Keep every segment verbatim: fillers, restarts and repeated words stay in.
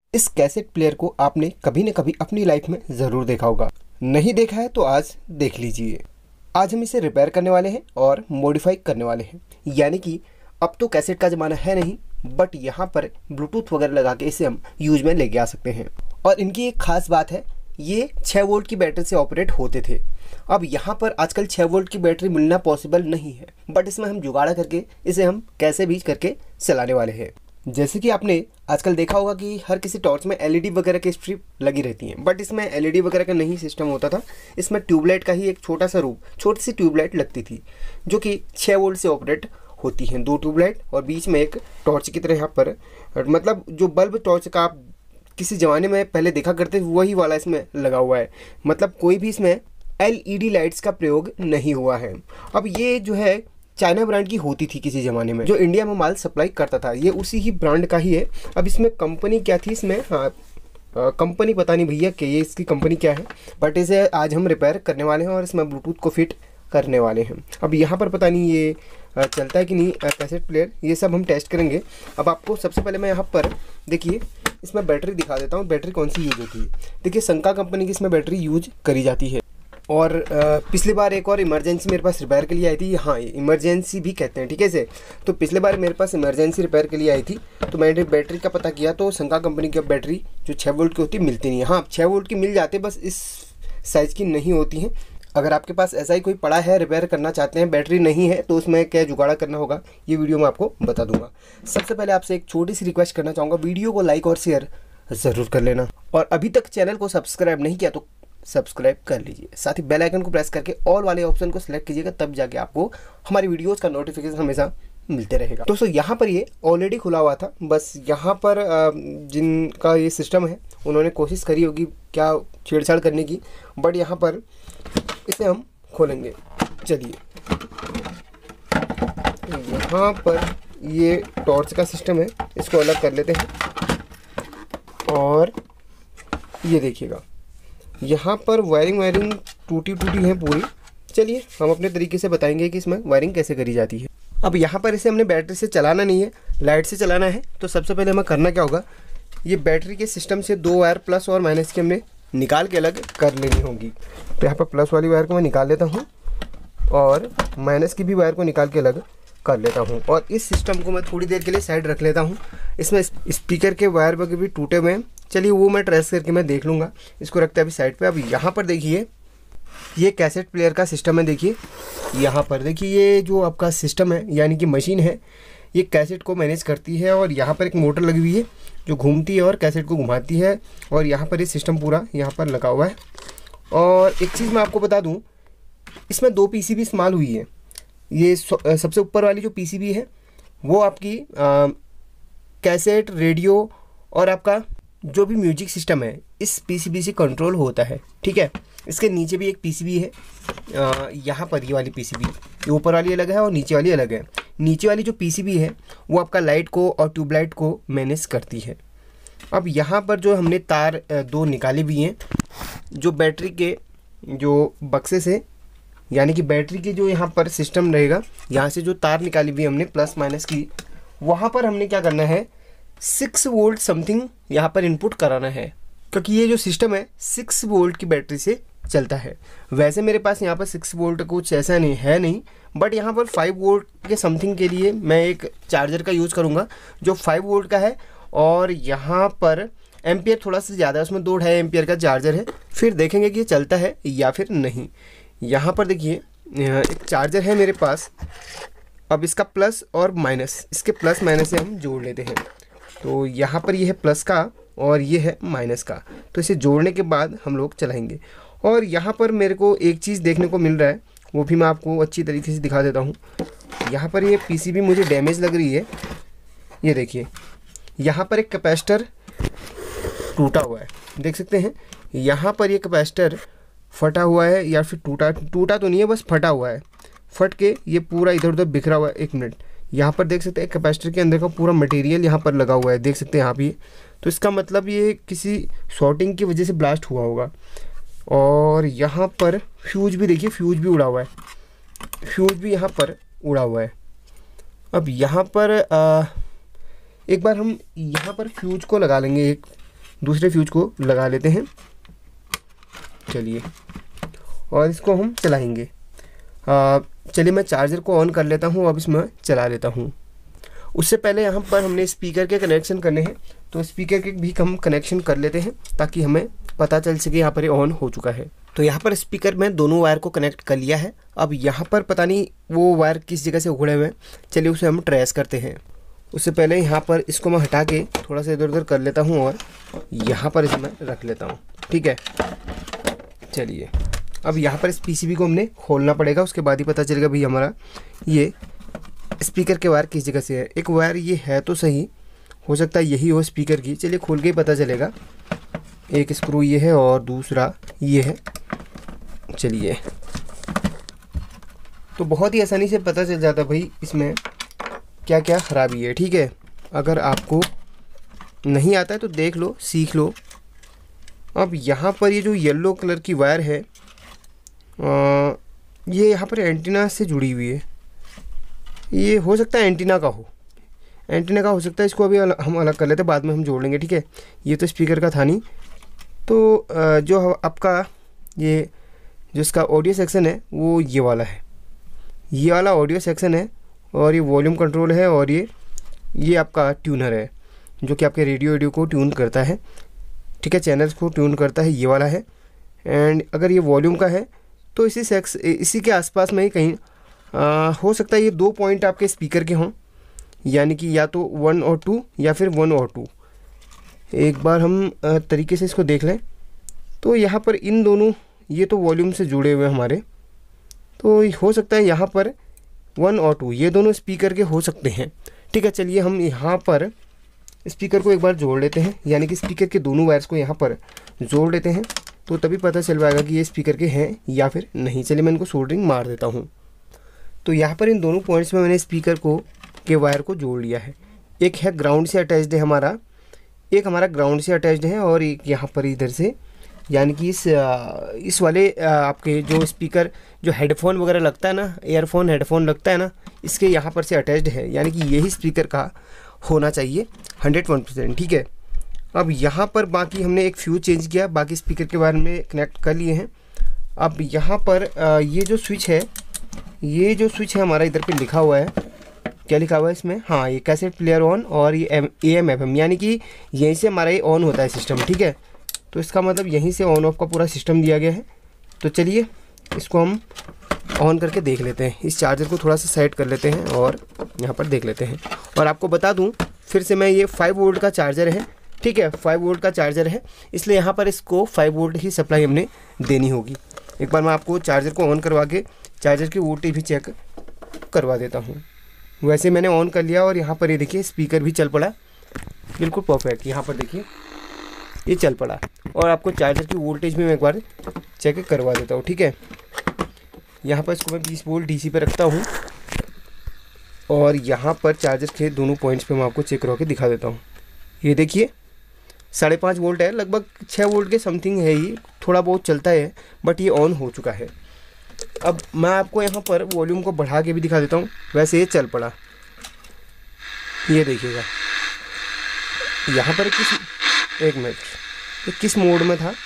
इस cassette player को आपने कभी न कभी अपनी लाइफ में ज़रूर देखा होगा। नहीं देखा है तो आज देख लीजिए। आज हम इसे रिपेयर करने वाले हैं और मॉडिफाई करने वाले हैं। यानी कि अब तो कैसेट का ज़माना है नहीं, बट यहाँ पर ब्लूटूथ वगैरह लगा के इसे हम यूज में लेके आ सकते हैं। और इनकी एक खास बात है, ये छः वोल्ट की बैटरी से ऑपरेट होते थे। अब यहाँ पर आजकल छः वोल्ट की बैटरी मिलना पॉसिबल नहीं है, बट इसमें हम जुगाड़ करके इसे हम कैसे भी करके चलाने वाले हैं। जैसे कि आपने आजकल देखा होगा कि हर किसी टॉर्च में एलईडी वगैरह की स्ट्रिप लगी रहती हैं, बट इसमें एलईडी वगैरह का नहीं सिस्टम होता था। इसमें ट्यूबलाइट का ही एक छोटा सा रूप, छोटी सी ट्यूबलाइट लगती थी जो कि छः वोल्ट से ऑपरेट होती हैं। दो ट्यूबलाइट और बीच में एक टॉर्च की तरह यहाँ पर, मतलब जो बल्ब टॉर्च का आप किसी ज़माने में पहले देखा करते वही वाला इसमें लगा हुआ है। मतलब कोई भी इसमें एलईडी लाइट्स का प्रयोग नहीं हुआ है। अब ये जो है चाइना ब्रांड की होती थी किसी ज़माने में, जो इंडिया में माल सप्लाई करता था। ये उसी ही ब्रांड का ही है। अब इसमें कंपनी क्या थी, इसमें हाँ कंपनी पता नहीं भैया कि ये इसकी कंपनी क्या है, बट इसे आज हम रिपेयर करने वाले हैं और इसमें ब्लूटूथ को फिट करने वाले हैं। अब यहाँ पर पता नहीं ये चलता है कि नहीं कैसेट प्लेयर, ये सब हम टेस्ट करेंगे। अब आपको सबसे पहले मैं यहाँ पर देखिए इसमें बैटरी दिखा देता हूँ, बैटरी कौन सी यूज होती है। देखिए संका कंपनी की इसमें बैटरी यूज करी जाती है। और पिछली बार एक और इमरजेंसी मेरे पास रिपेयर के लिए आई थी। हाँ, इमरजेंसी भी कहते हैं, ठीक है से। तो पिछले बार मेरे पास इमरजेंसी रिपेयर के लिए आई थी, तो मैंने बैटरी का पता किया तो संका कंपनी की बैटरी जो छः वोल्ट की होती है मिलती नहीं है। हाँ, छः वोल्ट की मिल जाते, बस इस साइज़ की नहीं होती हैं। अगर आपके पास ऐसा ही कोई पड़ा है, रिपेयर करना चाहते हैं, बैटरी नहीं है, तो उसमें क्या जुगाड़ा करना होगा ये वीडियो में आपको बता दूंगा। सबसे पहले आपसे एक छोटी सी रिक्वेस्ट करना चाहूँगा, वीडियो को लाइक और शेयर ज़रूर कर लेना। और अभी तक चैनल को सब्सक्राइब नहीं किया तो सब्सक्राइब कर लीजिए। साथ ही बेल आइकन को प्रेस करके ऑल वाले ऑप्शन को सिलेक्ट कीजिएगा, तब जाके आपको हमारी वीडियोस का नोटिफिकेशन हमेशा मिलते रहेगा। दोस्तों यहाँ पर ये ऑलरेडी खुला हुआ था, बस यहाँ पर जिनका ये सिस्टम है उन्होंने कोशिश करी होगी क्या छेड़छाड़ करने की, बट यहाँ पर इसे हम खोलेंगे। चलिए, यहाँ पर ये टॉर्च का सिस्टम है, इसको अलग कर लेते हैं। और ये देखिएगा यहाँ पर वायरिंग वायरिंग टूटी टूटी है पूरी। चलिए हम अपने तरीके से बताएंगे कि इसमें वायरिंग कैसे करी जाती है। अब यहाँ पर इसे हमने बैटरी से चलाना नहीं है, लाइट से चलाना है। तो सबसे पहले हमें करना क्या होगा, ये बैटरी के सिस्टम से दो वायर प्लस और माइनस की हमने निकाल के अलग कर लेनी होगी। तो यहाँ पर प्लस वाली वायर को मैं निकाल लेता हूँ और माइनस की भी वायर को निकाल के अलग कर लेता हूँ। और इस सिस्टम को मैं थोड़ी देर के लिए साइड रख लेता हूँ। इसमें स्पीकर के वायर वगैरह भी टूटे हुए हैं, चलिए वो मैं ट्रेस करके मैं देख लूँगा। इसको रखते हैं अभी साइड पे। अब यहाँ पर देखिए ये कैसेट प्लेयर का सिस्टम है। देखिए यहाँ पर देखिए ये जो आपका सिस्टम है यानी कि मशीन है, ये कैसेट को मैनेज करती है। और यहाँ पर एक मोटर लगी हुई है जो घूमती है और कैसेट को घुमाती है। और यहाँ पर ये सिस्टम पूरा यहाँ पर लगा हुआ है। और एक चीज़ मैं आपको बता दूँ, इसमें दो पी सी बी इस्तेमाल हुई है। ये सबसे ऊपर वाली जो पी सी बी है वो आपकी आ, कैसेट, रेडियो और आपका जो भी म्यूजिक सिस्टम है इस पीसीबी से कंट्रोल होता है, ठीक है। इसके नीचे भी एक पीसीबी है, यहाँ पर ये वाली पीसीबी, ये ऊपर वाली अलग है और नीचे वाली अलग है। नीचे वाली जो पीसीबी है वो आपका लाइट को और ट्यूबलाइट को मैनेज करती है। अब यहाँ पर जो हमने तार दो निकाले भी हैं, जो बैटरी के जो बक्से से, यानी कि बैटरी के जो यहाँ पर सिस्टम रहेगा, यहाँ से जो तार निकाली हुई हमने प्लस माइनस की, वहाँ पर हमने क्या करना है, सिक्स वोल्ट समथिंग यहाँ पर इनपुट कराना है, क्योंकि ये जो सिस्टम है सिक्स वोल्ट की बैटरी से चलता है। वैसे मेरे पास यहाँ पर सिक्स वोल्ट कुछ ऐसा नहीं है नहीं, बट यहाँ पर फाइव वोल्ट के समथिंग के लिए मैं एक चार्जर का यूज़ करूँगा जो फाइव वोल्ट का है। और यहाँ पर एम्पियर थोड़ा सा ज़्यादा है, उसमें दो ढाई एम्पियर का चार्जर है। फिर देखेंगे कि ये चलता है या फिर नहीं। यहाँ पर देखिए एक चार्जर है मेरे पास। अब इसका प्लस और माइनस, इसके प्लस माइनस से हम जोड़ लेते हैं। तो यहाँ पर ये है प्लस का और ये है माइनस का, तो इसे जोड़ने के बाद हम लोग चलाएंगे। और यहाँ पर मेरे को एक चीज़ देखने को मिल रहा है, वो भी मैं आपको अच्छी तरीके से दिखा देता हूँ। यहाँ पर ये पीसीबी मुझे डैमेज लग रही है। ये देखिए यहाँ पर एक कैपेसिटर टूटा हुआ है, देख सकते हैं। यहाँ पर ये कैपेसिटर फटा हुआ है या फिर टूटा टूटा तो नहीं है, बस फटा हुआ है। फट के ये पूरा इधर उधर बिखरा हुआ है। एक मिनट, यहाँ पर देख सकते हैं कैपेसिटर के अंदर का पूरा मटेरियल यहाँ पर लगा हुआ है, देख सकते हैं यहाँ भी। तो इसका मतलब ये किसी शॉर्टिंग की वजह से ब्लास्ट हुआ होगा। और यहाँ पर फ्यूज भी देखिए, फ्यूज भी उड़ा हुआ है, फ्यूज भी यहाँ पर उड़ा हुआ है। अब यहाँ पर आ, एक बार हम यहाँ पर फ्यूज को लगा लेंगे एक दूसरे फ्यूज को लगा लेते हैं। चलिए, और इसको हम चलाएंगे। चलिए मैं चार्जर को ऑन कर लेता हूँ, अब इसमें चला लेता हूँ। उससे पहले यहाँ पर हमने स्पीकर के कनेक्शन करने हैं, तो स्पीकर के भी हम कनेक्शन कर लेते हैं ताकि हमें पता चल सके यहाँ पर ये ऑन हो चुका है। तो यहाँ पर स्पीकर में दोनों वायर को कनेक्ट कर लिया है। अब यहाँ पर पता नहीं वो वायर किस जगह से उखड़े हुए हैं, चलिए उसे हम ट्रेस करते हैं। उससे पहले यहाँ पर इसको मैं हटा के थोड़ा सा इधर उधर कर लेता हूँ और यहाँ पर इसमें रख लेता हूँ, ठीक है। चलिए, अब यहाँ पर इस पीसीबी को हमने खोलना पड़ेगा, उसके बाद ही पता चलेगा भाई हमारा ये स्पीकर के वायर किस जगह से है। एक वायर ये है तो सही, हो सकता है यही हो स्पीकर की। चलिए खोल के ही पता चलेगा। एक स्क्रू ये है और दूसरा ये है। चलिए, तो बहुत ही आसानी से पता चल जाता भाई इसमें क्या क्या ख़राबी है, ठीक है। अगर आपको नहीं आता है तो देख लो, सीख लो। अब यहाँ पर ये जो येलो कलर की वायर है, आ, ये यहाँ पर एंटीना से जुड़ी हुई है। ये हो सकता है एंटीना का हो, एंटीना का हो सकता है। इसको अभी अल, हम अलग कर लेते हैं, बाद में हम जोड़ लेंगे, ठीक है। ये तो स्पीकर का था नहीं। तो आ, जो आपका ये जो इसका ऑडियो सेक्शन है वो ये वाला है, ये वाला ऑडियो सेक्शन है, और ये वॉल्यूम कंट्रोल है, और ये ये आपका ट्यूनर है जो कि आपके रेडियो रेडियो को ट्यून करता है, ठीक है, चैनल्स को ट्यून करता है, ये वाला है। एंड अगर ये वॉल्यूम का है तो इसी सेक्स इसी के आसपास में ही कहीं आ, हो सकता है ये दो पॉइंट आपके स्पीकर के हों, यानी कि या तो वन और टू या फिर वन और टू। एक बार हम आ, तरीके से इसको देख लें तो यहाँ पर इन दोनों, ये तो वॉल्यूम से जुड़े हुए हमारे, तो हो सकता है यहाँ पर वन और टू ये दोनों स्पीकर के हो सकते हैं, ठीक है। चलिए हम यहाँ पर स्पीकर को एक बार जोड़ लेते हैं, यानी कि स्पीकर के दोनों वायर्स को यहाँ पर जोड़ लेते हैं, तो तभी पता चल पाएगा कि ये स्पीकर के हैं या फिर नहीं। चलिए मैं इनको सोल्डरिंग मार देता हूँ। तो यहाँ पर इन दोनों पॉइंट्स में मैंने स्पीकर को के वायर को जोड़ लिया है। एक है ग्राउंड से अटैच्ड है हमारा, एक हमारा ग्राउंड से अटैच्ड है, और एक यहाँ पर इधर से, यानी कि इस इस वाले आपके जो स्पीकर जो हेडफोन वगैरह लगता है ना, ईयरफोन हेडफोन लगता है ना, इसके यहाँ पर से अटैच्ड है, यानी कि यही स्पीकर का होना चाहिए हंड्रेड वन परसेंट, ठीक है। अब यहाँ पर बाकी हमने एक फ्यूज चेंज किया, बाकी स्पीकर के बारे में कनेक्ट कर लिए हैं। अब यहाँ पर ये जो स्विच है, ये जो स्विच है हमारा इधर पे लिखा हुआ है, क्या लिखा हुआ है इसमें, हाँ, ये कैसेट प्लेयर ऑन और ये M A M F M, यानी कि यहीं से हमारा ये ऑन होता है सिस्टम, ठीक है। तो इसका मतलब यहीं से ऑन ऑफ का पूरा सिस्टम दिया गया है। तो चलिए इसको हम ऑन करके देख लेते हैं। इस चार्जर को थोड़ा सा सेट कर लेते हैं और यहाँ पर देख लेते हैं। और आपको बता दूँ फिर से, मैं ये फाइव वोल्ट का चार्जर है, ठीक है, फाइव वोल्ट का चार्जर है, इसलिए यहाँ पर इसको फाइव वोल्ट ही सप्लाई हमने देनी होगी। एक बार मैं आपको चार्जर को ऑन करवा के चार्जर की वोल्टेज भी चेक करवा देता हूँ। वैसे मैंने ऑन कर लिया और यहाँ पर ये देखिए स्पीकर भी चल पड़ा, बिल्कुल परफेक्ट। यहाँ पर देखिए ये चल पड़ा, और आपको चार्जर की वोल्टेज भी मैं एक बार चेक करवा देता हूँ, ठीक है। यहाँ पर इसको मैं बीस वोल्ट डीसी पे रखता हूँ, और यहाँ पर चार्जर के दोनों पॉइंट्स पे मैं आपको चेक करवा के दिखा देता हूँ। ये देखिए साढ़े पाँच वोल्ट है, लगभग छः वोल्ट के समथिंग है, ये थोड़ा बहुत चलता है, बट ये ऑन हो चुका है। अब मैं आपको यहाँ पर वॉल्यूम को बढ़ा के भी दिखा देता हूँ। वैसे ये चल पड़ा, ये देखिएगा। यहाँ पर किस एक मिनट ये किस मोड में था,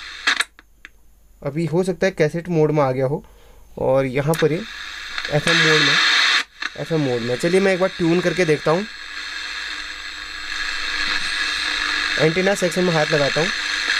अभी हो सकता है कैसेट मोड में आ गया हो, और यहाँ पर ये एफएम मोड में एफएम मोड में चलिए मैं एक बार ट्यून करके देखता हूँ। एंटीना सेक्शन में हाथ लगाता हूँ।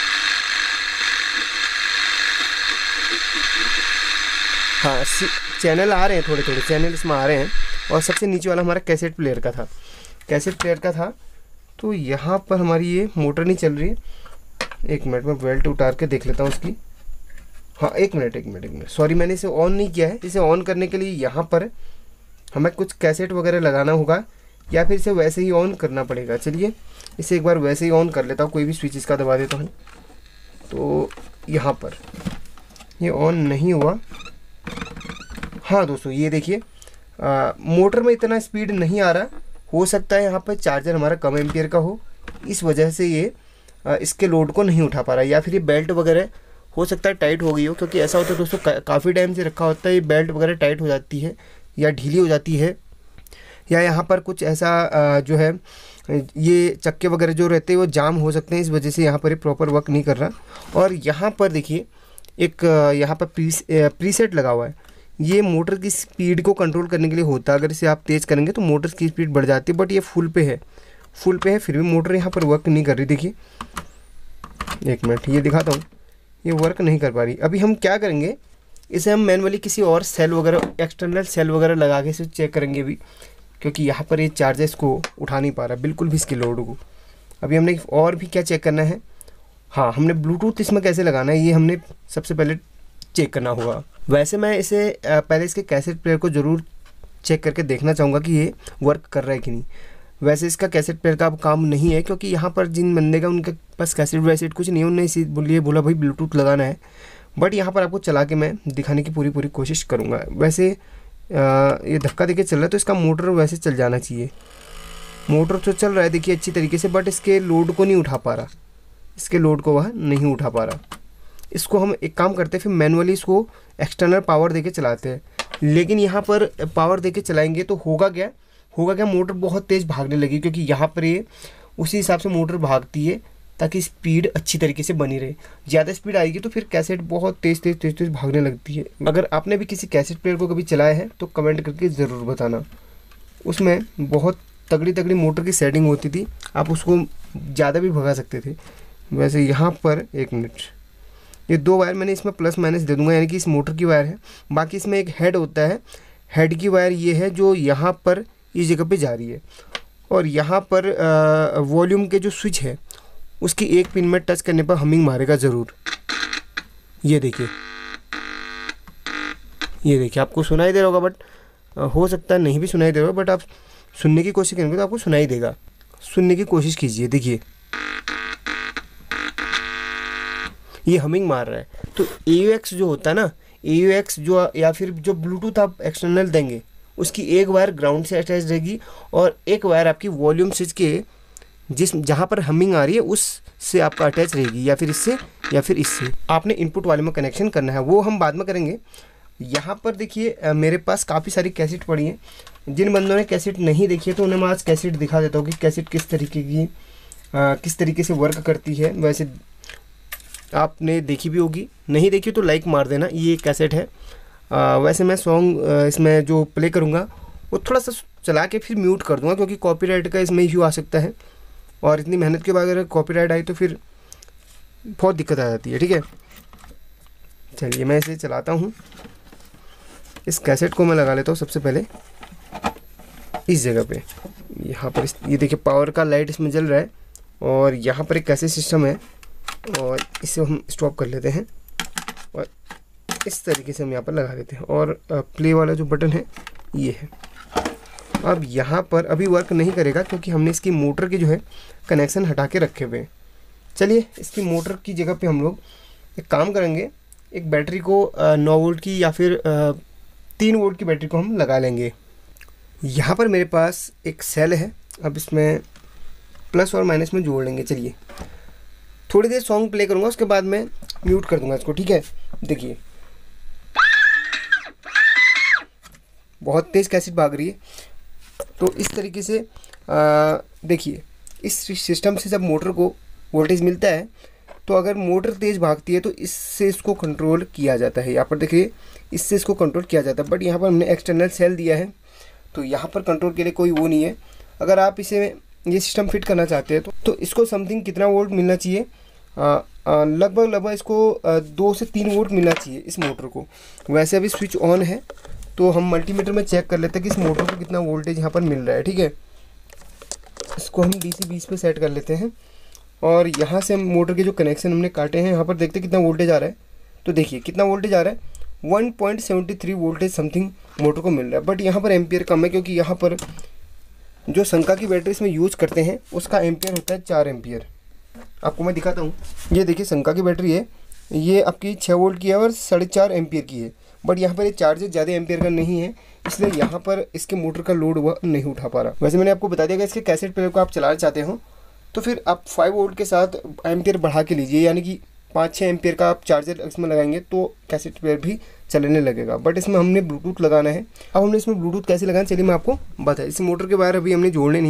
हाँ, चैनल आ रहे हैं, थोड़े थोड़े चैनल इसमें आ रहे हैं। और सबसे नीचे वाला हमारा कैसेट प्लेयर का था, कैसेट प्लेयर का था। तो यहाँ पर हमारी ये मोटर नहीं चल रही है। एक मिनट में बेल्ट उतार के देख लेता हूँ उसकी। हाँ, एक मिनट एक मिनट एक मिनट सॉरी, मैंने इसे ऑन नहीं किया है। इसे ऑन करने के लिए यहाँ पर हमें कुछ कैसेट वगैरह लगाना होगा, या फिर इसे वैसे ही ऑन करना पड़ेगा। चलिए इसे एक बार वैसे ही ऑन कर लेता हूँ, कोई भी स्विच इसका दबा देता हूँ। तो यहाँ पर ये ऑन नहीं हुआ। हाँ दोस्तों, ये देखिए मोटर में इतना स्पीड नहीं आ रहा। हो सकता है यहाँ पर चार्जर हमारा कम एम्पियर का हो, इस वजह से ये आ, इसके लोड को नहीं उठा पा रहा, या फिर ये बेल्ट वगैरह हो सकता है टाइट हो गई हो। क्योंकि ऐसा होता है दोस्तों, का, काफ़ी टाइम से रखा होता है, ये बेल्ट वगैरह टाइट हो जाती है या ढीली हो जाती है, या यहाँ पर कुछ ऐसा आ, जो है ये चक्के वगैरह जो रहते हैं वो जाम हो सकते हैं, इस वजह से यहाँ पर ये प्रॉपर वर्क नहीं कर रहा। और यहाँ पर देखिए एक यहाँ पर प्री प्रीसेट लगा हुआ है, ये मोटर की स्पीड को कंट्रोल करने के लिए होता है। अगर इसे आप तेज़ करेंगे तो मोटर की स्पीड बढ़ जाती है, बट ये फुल पे है, फुल पे है फिर भी मोटर यहाँ पर वर्क नहीं कर रही। देखिए एक मिनट ये दिखाता हूँ, ये वर्क नहीं कर पा रही। अभी हम क्या करेंगे, इसे हम मैनुअली किसी और सेल वगैरह एक्सटर्नल सेल वगैरह लगा के इसे चेक करेंगे अभी, क्योंकि यहाँ पर ये चार्जर इसको उठा नहीं पा रहा बिल्कुल भी इसके लोड को। अभी हमने और भी क्या चेक करना है, हाँ हमने ब्लूटूथ इसमें कैसे लगाना है ये हमने सबसे पहले चेक करना होगा। वैसे मैं इसे पहले इसके कैसेट प्लेयर को ज़रूर चेक करके देखना चाहूँगा कि ये वर्क कर रहा है कि नहीं। वैसे इसका कैसेट प्लेयर का अब काम नहीं है, क्योंकि यहाँ पर जिन बंदे का उनके पास कैसेट वैसेट कुछ नहीं है, उन्होंने इसी बोलिए बोला भाई ब्लूटूथ लगाना है। बट यहाँ पर आपको चला के मैं दिखाने की पूरी पूरी कोशिश करूँगा। वैसे आ, ये धक्का देके चल रहा है तो इसका मोटर वैसे चल जाना चाहिए। मोटर तो चल रहा है देखिए अच्छी तरीके से, बट इसके लोड को नहीं उठा पा रहा, इसके लोड को वह नहीं उठा पा रहा। इसको हम एक काम करते हैं, फिर मैनुअली इसको एक्सटर्नल पावर देके चलाते हैं। लेकिन यहाँ पर पावर देके चलाएंगे तो होगा क्या होगा क्या मोटर बहुत तेज़ भागने लगी, क्योंकि यहाँ पर ये उसी हिसाब से मोटर भागती है ताकि स्पीड अच्छी तरीके से बनी रहे। ज़्यादा स्पीड आएगी तो फिर कैसेट बहुत तेज़ तेज़ तेज़ तेज़ भागने लगती है। अगर आपने भी किसी कैसेट प्लेयर को कभी चलाया है तो कमेंट करके ज़रूर बताना। उसमें बहुत तगड़ी तगड़ी मोटर की सेटिंग होती थी, आप उसको ज़्यादा भी भगा सकते थे। वैसे यहाँ पर एक मिनट, ये दो वायर मैंने इसमें प्लस माइनस दे दूंगा, यानी कि इस मोटर की वायर है। बाकी इसमें एक हेड होता है, हेड की वायर ये है जो यहाँ पर इस जगह पे जा रही है। और यहाँ पर वॉल्यूम के जो स्विच है उसकी एक पिन में टच करने पर हमिंग मारेगा ज़रूर। ये देखिए ये देखिए आपको सुनाई दे रहा होगा, बट हो सकता है नहीं भी सुनाई दे रहा होगा, बट आप सुनने की कोशिश करेंगे तो आपको सुनाई देगा। सुनने की कोशिश कीजिए, देखिए ये हमिंग मार रहा है। तो ए यू एक्स जो होता है ना, ए यू एक्स जो या फिर जो ब्लूटूथ आप एक्सटर्नल देंगे उसकी एक वायर ग्राउंड से अटैच रहेगी और एक वायर आपकी वॉल्यूम स्विच के जिस जहाँ पर हमिंग आ रही है उस से आपका अटैच रहेगी, या फिर इससे या फिर इससे। आपने इनपुट वाले में कनेक्शन करना है, वो हम बाद में करेंगे। यहाँ पर देखिए मेरे पास काफ़ी सारी कैसेट पड़ी हैं। जिन बंदों ने कैसेट नहीं देखी है तो उन्हें मैं आज कैसेट दिखा देता हूँ कि कैसेट किस तरीके की आ, किस तरीके से वर्क करती है। वैसे आपने देखी भी होगी, नहीं देखी तो लाइक मार देना। ये कैसेट है। आ, वैसे मैं सॉन्ग इसमें जो प्ले करूँगा वो थोड़ा सा चला के फिर म्यूट कर दूँगा, क्योंकि कॉपीराइट का इसमें इशू आ सकता है, और इतनी मेहनत के बाद अगर कॉपीराइट आई तो फिर बहुत दिक्कत आ जाती है। ठीक है, चलिए मैं इसे चलाता हूँ। इस कैसेट को मैं लगा लेता हूँ सबसे पहले इस जगह पे। यहाँ पर इस, ये देखिए पावर का लाइट इसमें जल रहा है, और यहाँ पर एक कैसेट सिस्टम है, और इसे हम स्टॉप कर लेते हैं और इस तरीके से हम यहाँ पर लगा देते हैं। और प्ले वाला जो बटन है ये है। अब यहाँ पर अभी वर्क नहीं करेगा क्योंकि हमने इसकी मोटर की जो है कनेक्शन हटा के रखे हुए हैं। चलिए इसकी मोटर की जगह पे हम लोग एक काम करेंगे, एक बैटरी को नौ वोल्ट की या फिर तीन वोल्ट की बैटरी को हम लगा लेंगे। यहाँ पर मेरे पास एक सेल है, अब इसमें प्लस और माइनस में जोड़ लेंगे। चलिए थोड़ी देर सॉन्ग प्ले करूँगा, उसके बाद मैं म्यूट कर दूँगा इसको। ठीक है, देखिए बहुत तेज़ कैसेट भाग रही है। तो इस तरीके से देखिए इस सिस्टम से जब मोटर को वोल्टेज मिलता है तो अगर मोटर तेज़ भागती है तो इससे इसको कंट्रोल किया जाता है। यहाँ पर देखिए इससे इसको कंट्रोल किया जाता है, बट यहाँ पर हमने एक्सटर्नल सेल दिया है तो यहाँ पर कंट्रोल के लिए कोई वो नहीं है। अगर आप इसे ये सिस्टम फिट करना चाहते हैं तो, तो इसको समथिंग कितना वोल्ट मिलना चाहिए, लगभग लगभग इसको आ, दो से तीन वोल्ट मिलना चाहिए इस मोटर को। वैसे अभी स्विच ऑन है तो हम मल्टीमीटर में चेक कर लेते हैं कि इस मोटर को कितना वोल्टेज यहाँ पर मिल रहा है। ठीक है, इसको हम डीसी बीस पे सेट कर लेते हैं, और यहाँ से हम मोटर के जो कनेक्शन हमने काटे हैं यहाँ पर देखते हैं कितना वोल्टेज आ रहा है। तो देखिए कितना वोल्टेज आ रहा है, one point seven three voltage something motor को मिल रहा है। बट यहाँ पर एम्पियर कम है, क्योंकि यहाँ पर जो संका की बैटरी इसमें यूज़ करते हैं उसका एम्पियर होता है चार एम्पियर। आपको मैं दिखाता हूँ, ये देखिए संका की बैटरी है, ये आपकी छः वोल्ट की है और साढ़े चार एम्पियर की है। बट यहाँ पर ये चार्जर ज़्यादा एम्पियर का नहीं है, इसलिए यहाँ पर इसके मोटर का लोड वह नहीं उठा पा रहा। वैसे मैंने आपको बता दिया कि इसके कैसेट प्लेयर को आप चलाना चाहते हो तो फिर आप फाइव वोल्ट के साथ एम्पियर बढ़ा के लीजिए, यानी कि पाँच छः एम्पियर का आप चार्जर इसमें लगाएंगे तो कैसेट प्लेयर भी चलने लगेगा। बट इसमें हमने ब्लूटूथ लगाना है। अब हमने इसमें ब्लूटूथ कैसे लगाना, चलिए मैं आपको बताया। इस मोटर के वायर अभी हमने जोड़ने नहीं,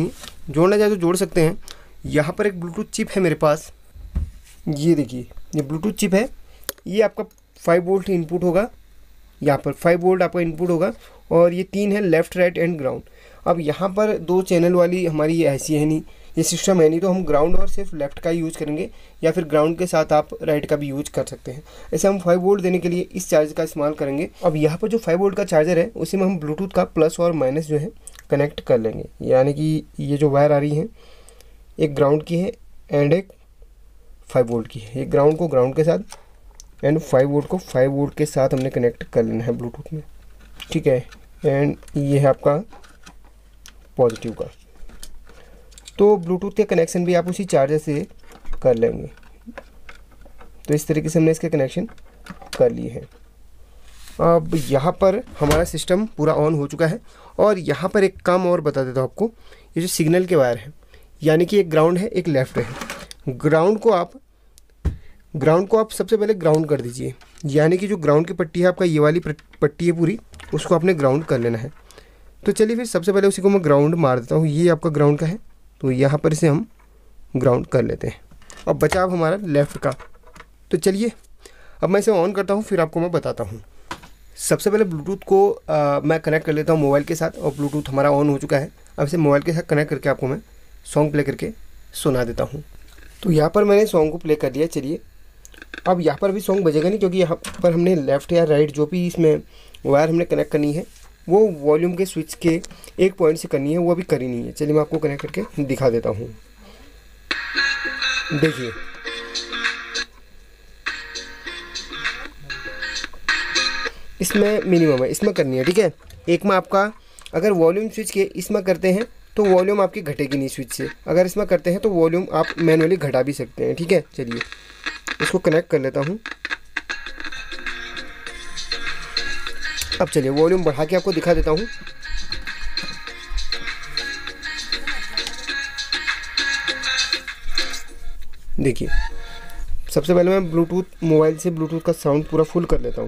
जोड़ना चाहे तो जोड़ सकते हैं। यहाँ पर एक ब्लूटूथ चिप है मेरे पास, ये देखिए ये ब्लूटूथ चिप है। ये आपका फाइव वोल्ट इनपुट होगा, यहाँ पर फाइव वोल्ट आपका इनपुट होगा और ये तीन है लेफ़्ट राइट एंड ग्राउंड। अब यहाँ पर दो चैनल वाली हमारी ये ऐसी है नहीं, ये सिस्टम है नहीं, तो हम ग्राउंड और सिर्फ लेफ़्ट का यूज़ करेंगे या फिर ग्राउंड के साथ आप राइट का भी यूज कर सकते हैं। ऐसे हम फाइव वोल्ट देने के लिए इस चार्जर का इस्तेमाल करेंगे। अब यहाँ पर जो फाइव वोल्ट का चार्जर है उसी में हम ब्लूटूथ का प्लस और माइनस जो है कनेक्ट कर लेंगे। यानी कि ये जो वायर आ रही है एक ग्राउंड की है एंड एक फाइव वोल्ट की है। एक ग्राउंड को ग्राउंड के साथ एंड फाइव वोल्ट को फाइव वोल्ट के साथ हमने कनेक्ट कर लेना है ब्लूटूथ में, ठीक है। एंड ये है आपका पॉजिटिव का। तो ब्लूटूथ के कनेक्शन भी आप उसी चार्जर से कर लेंगे। तो इस तरीके से हमने इसके कनेक्शन कर लिए हैं। अब यहाँ पर हमारा सिस्टम पूरा ऑन हो चुका है और यहाँ पर एक काम और बता देता हूँ आपको। ये जो सिग्नल के वायर हैं, यानी कि एक ग्राउंड है एक लेफ़्ट है। ग्राउंड को आप ग्राउंड को आप सबसे पहले ग्राउंड कर दीजिए, यानी कि जो ग्राउंड की पट्टी है आपका, ये वाली पट्टी है पूरी, उसको आपने ग्राउंड कर लेना है। तो चलिए फिर सबसे पहले उसी को मैं ग्राउंड मार देता हूँ। ये आपका ग्राउंड का है, तो यहाँ पर इसे हम ग्राउंड कर लेते हैं। अब बचा अब हमारा लेफ़्ट का। तो चलिए अब मैं इसे ऑन करता हूँ, फिर आपको मैं बताता हूँ। सबसे पहले ब्लूटूथ को आ, मैं कनेक्ट कर लेता हूँ मोबाइल के साथ, और ब्लूटूथ हमारा ऑन हो चुका है। अब इसे मोबाइल के साथ कनेक्ट करके आपको मैं सॉन्ग प्ले करके सुना देता हूँ। तो यहाँ पर मैंने सॉन्ग को प्ले कर दिया। चलिए अब यहाँ पर भी सॉन्ग बजेगा नहीं, क्योंकि यहाँ पर हमने लेफ़्ट या राइट जो भी इसमें वायर हमने कनेक्ट करनी है वो वॉल्यूम के स्विच के एक पॉइंट से करनी है, वो अभी करी नहीं है। चलिए मैं आपको कनेक्ट करके दिखा देता हूँ। देखिए इसमें मिनिमम है, इसमें करनी है, ठीक है। एक में आपका अगर वॉल्यूम स्विच के इसमें करते हैं तो वॉल्यूम आपकी घटेगी नहीं स्विच से, अगर इसमें करते हैं तो वॉल्यूम आप मैनुअली घटा भी सकते हैं, ठीक है। चलिए इसको कनेक्ट कर लेता हूँ। अब चलिए वॉल्यूम बढ़ा के आपको दिखा देता हूँ। देखिए सबसे पहले मैं ब्लूटूथ मोबाइल से ब्लूटूथ का साउंड पूरा फुल कर लेता हूँ।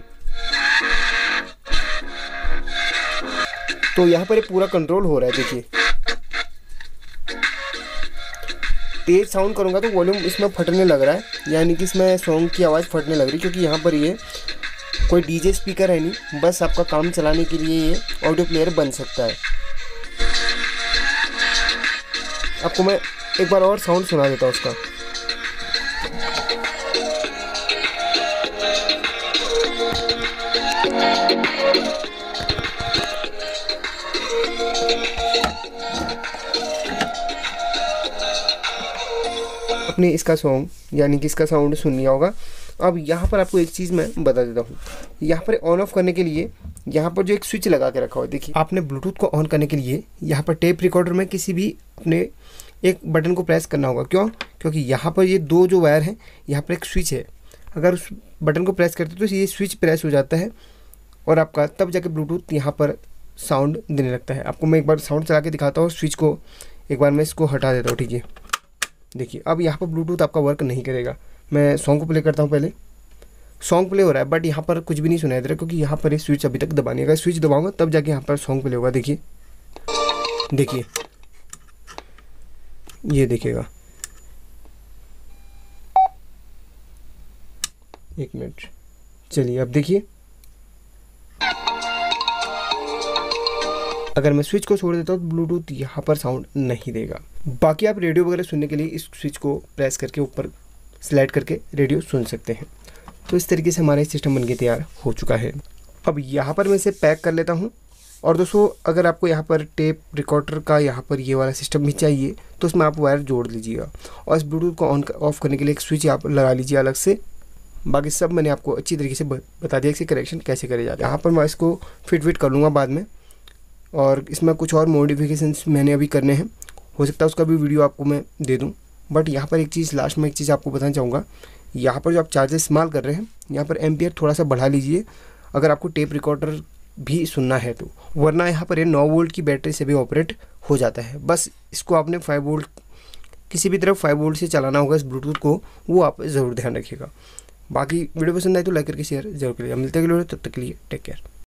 तो यहाँ पर ये पूरा कंट्रोल हो रहा है। देखिए तेज साउंड करूँगा तो वॉल्यूम इसमें फटने लग रहा है, यानी कि इसमें सॉन्ग की आवाज़ फटने लग रही है, क्योंकि यहाँ पर ये कोई डीजे स्पीकर है नहीं, बस आपका काम चलाने के लिए ये ऑडियो प्लेयर बन सकता है। आपको मैं एक बार और साउंड सुना देता हूँ उसका। आपने इसका सॉन्ग यानी कि इसका साउंड सुन लिया होगा। अब यहाँ पर आपको एक चीज़ मैं बता देता हूँ। यहाँ पर ऑन ऑफ करने के लिए यहाँ पर जो एक स्विच लगा के रखा हुआ है, देखिए आपने ब्लूटूथ को ऑन करने के लिए यहाँ पर टेप रिकॉर्डर में किसी भी अपने एक बटन को प्रेस करना होगा। क्यों? क्योंकि यहाँ पर ये दो जो वायर हैं, यहाँ पर एक स्विच है, अगर उस बटन को प्रेस करते तो ये स्विच प्रेस हो जाता है और आपका तब जाके ब्लूटूथ यहाँ पर साउंड देने लगता है। आपको मैं एक बार साउंड चला के दिखाता हूँ। स्विच को एक बार मैं इसको हटा देता हूँ, ठीक है। देखिए अब यहाँ पर ब्लूटूथ आपका वर्क नहीं करेगा। मैं सॉन्ग को प्ले करता हूँ। पहले सॉन्ग प्ले हो रहा है बट यहाँ पर कुछ भी नहीं सुनाई दे रहा, क्योंकि यहाँ पर ये स्विच अभी तक दबानी है। अगर स्विच दबाऊंगा तब जाके यहाँ पर सॉन्ग प्ले होगा। देखिए देखिए ये देखिएगा, एक मिनट। चलिए अब देखिए, अगर मैं स्विच को छोड़ देता हूँ तो ब्लूटूथ यहाँ पर साउंड नहीं देगा। बाकी आप रेडियो वगैरह सुनने के लिए इस स्विच को प्रेस करके ऊपर स्लाइड करके रेडियो सुन सकते हैं। तो इस तरीके से हमारा सिस्टम बनके तैयार हो चुका है। अब यहाँ पर मैं इसे पैक कर लेता हूँ। और दोस्तों अगर आपको यहाँ पर टेप रिकॉर्डर का यहाँ पर ये वाला सिस्टम भी चाहिए तो उसमें आप वायर जोड़ लीजिएगा और इस ब्लूटूथ को ऑन ऑफ करने के लिए एक स्विच आप लगा लीजिए अलग से। बाकी सब मैंने आपको अच्छी तरीके से बता दिया कि कनेक्शन कैसे करे जाते हैं। यहाँ पर मैं इसको फिट फिट कर लूँगा बाद में, और इसमें कुछ और मॉडिफिकेशंस मैंने अभी करने हैं, हो सकता है उसका भी वीडियो आपको मैं दे दूँ। बट यहाँ पर एक चीज़ लास्ट में एक चीज़ आपको बताना चाहूँगा। यहाँ पर जो आप चार्जर इस्तेमाल कर रहे हैं यहाँ पर एम्पियर थोड़ा सा बढ़ा लीजिए अगर आपको टेप रिकॉर्डर भी सुनना है तो, वरना यहाँ पर ये नौ वोल्ट की बैटरी से भी ऑपरेट हो जाता है। बस इसको आपने फाइव वोल्ट किसी भी तरफ फाइव वोल्ट से चलाना होगा इस ब्लूटूथ को, वो आप ज़रूर ध्यान रखिएगा। बाकी वीडियो पसंद आए तो लाइक करके शेयर जरूर करिएगा। मिलते हैं अगले वीडियो, तब तक के लिए टेक केयर।